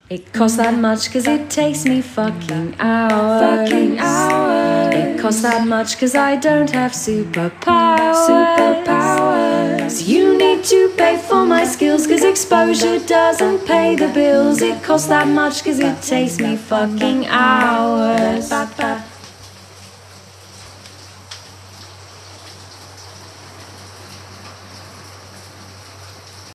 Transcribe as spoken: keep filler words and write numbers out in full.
It costs that much cause it takes me fucking hours. Fucking hours. It costs that much cause I don't have superpowers. Superpowers. You need to pay for my skills cause exposure doesn't pay the bills. It costs that much cause it takes me fucking hours.